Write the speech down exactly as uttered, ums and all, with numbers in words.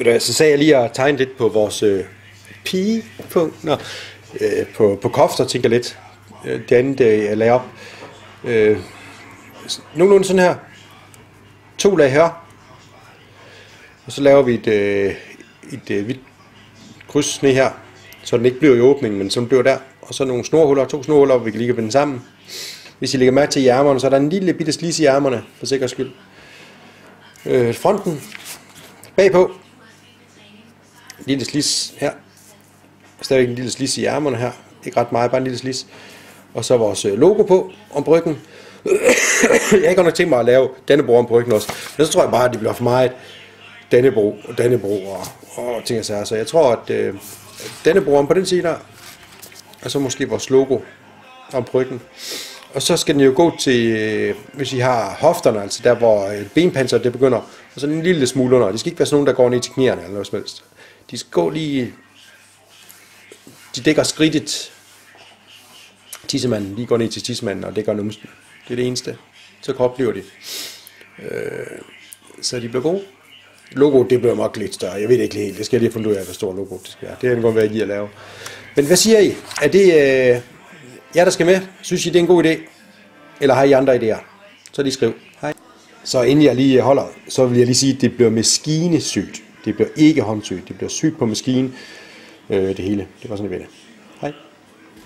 Så sagde jeg lige at tegne lidt på vores øh, pigepunkt, Nå, øh, på, på kofter, tænker lidt. Øh, det andet, øh, jeg lagde op. Øh, nogenlunde sådan her. To lag her. Og så laver vi et, øh, et øh, hvidt kryds ned her, så den ikke bliver i åbningen, men så den bliver der. Og så nogle snorhuller, to snorhuller, hvor vi kan lige binde sammen. Hvis I lægger mærke til i ærmerne, så er der en lille bitte slis i ærmerne, for sikkerheds skyld. Øh, fronten, bagpå, en lille slis her. Stadigvæk en lille slis i ærmerne her. Ikke ret meget, bare en lille slis. Og så vores logo på om bryggen. Jeg har ikke nok tænkt mig at lave Dannebrog om bryggen også. Men så tror jeg bare, at det bliver for meget Dannebrog og Dannebrog og, og ting og sager. Så jeg tror, at øh, Dannebrog om på den side der. Og så måske vores logo om bryggen. Og så skal den jo gå til, øh, hvis I har hofterne, altså der hvor øh, benpanser det begynder, og så en lille smule under. Det skal ikke være sådan nogen, der går ned til knæerne eller noget som helst. De skal gå lige, de dækker skridtet. Tissemanden, lige går ned til tissemanden og dækker numsen. Det er det eneste. Så kort bliver de. Øh, så de bliver gode. Logo, det bliver nok lidt større. Jeg ved det ikke helt. Det skal jeg lige have fundet ud af, hvor stor logo det skal være. Det er godt være, I at lave. Men hvad siger I? Er det øh, jer, der skal med? Synes I, det er en god idé? Eller har I andre idéer? Så lige skriv. Hej. Så inden jeg lige holder, så vil jeg lige sige, at det bliver maskinesygt. Det bliver ikke håndsygt. Det bliver sygt på maskinen. Øh, det hele. Det var sådan, jeg ved det.